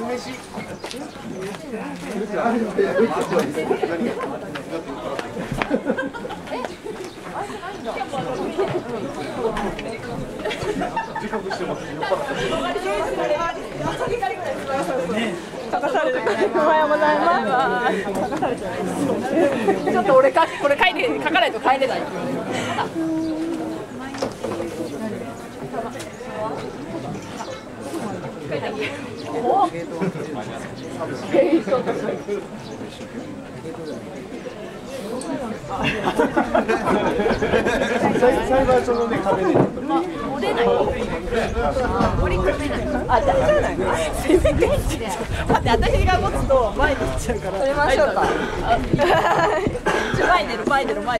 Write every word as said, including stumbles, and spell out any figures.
書かされる。おはようございます。ちょっと俺かこれ書いて書かないと帰れない。 裁判所のね壁で。 折れない。折り込めない。あ、大丈夫ない。せめて。待って私が持つと前に行っちゃうから。取りましょうか。前出る前出る前。